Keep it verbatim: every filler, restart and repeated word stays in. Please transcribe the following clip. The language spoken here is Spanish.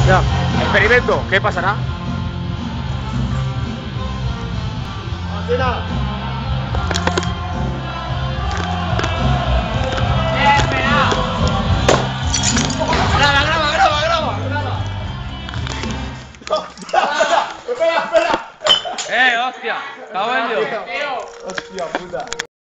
Ya. Experimento, ¿qué pasará? Graba, graba, graba, graba, graba. Espera, espera. Eh, hostia, caballo. Hostia puta.